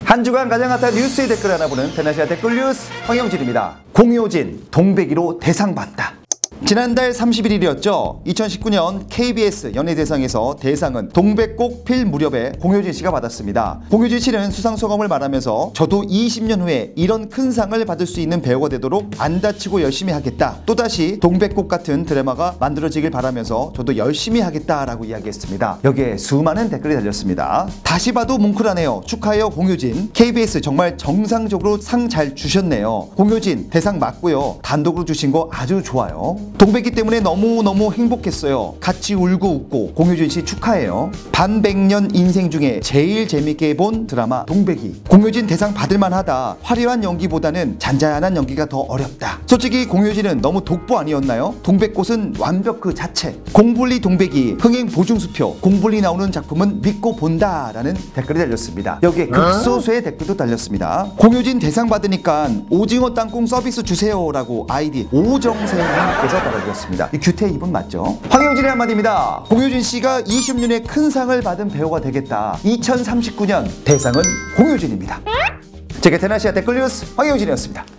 한 주간 가장 핫한 뉴스의 댓글 알아보는 테나시아 댓글 뉴스 황영진입니다. 공효진 동백이로 대상 받다. 지난달 31일이었죠. 2019년 KBS 연예대상에서 대상은 동백꽃 필 무렵에 공효진 씨가 받았습니다. 공효진 씨는 수상 소감을 말하면서 저도 20년 후에 이런 큰 상을 받을 수 있는 배우가 되도록 안 다치고 열심히 하겠다. 또다시 동백꽃 같은 드라마가 만들어지길 바라면서 저도 열심히 하겠다라고 이야기했습니다. 여기에 수많은 댓글이 달렸습니다. 다시 봐도 뭉클하네요. 축하해요 공효진. KBS 정말 정상적으로 상 잘 주셨네요. 공효진 대상 맞고요. 단독으로 주신 거 아주 좋아요. 동백이 때문에 너무너무 행복했어요. 같이 울고 웃고 공효진 씨 축하해요. 반백년 인생 중에 제일 재밌게 본 드라마 동백이. 공효진 대상 받을만하다. 화려한 연기보다는 잔잔한 연기가 더 어렵다. 솔직히 공효진은 너무 독보 아니었나요? 동백꽃은 완벽 그 자체. 공불리 동백이 흥행 보증수표. 공불리 나오는 작품은 믿고 본다 라는 댓글이 달렸습니다. 여기에 극소수의 댓글도 달렸습니다. 공효진 대상 받으니까 오징어 땅콩 서비스 주세요 라고 아이디 오정세님께서 달아주셨습니다. 이 규태 이분 맞죠? 황영진의 한마디입니다. 공효진 씨가 20년에 큰 상을 받은 배우가 되겠다. 2039년 대상은 공효진입니다. 제게 테나시아 댓글 뉴스 황영진이었습니다.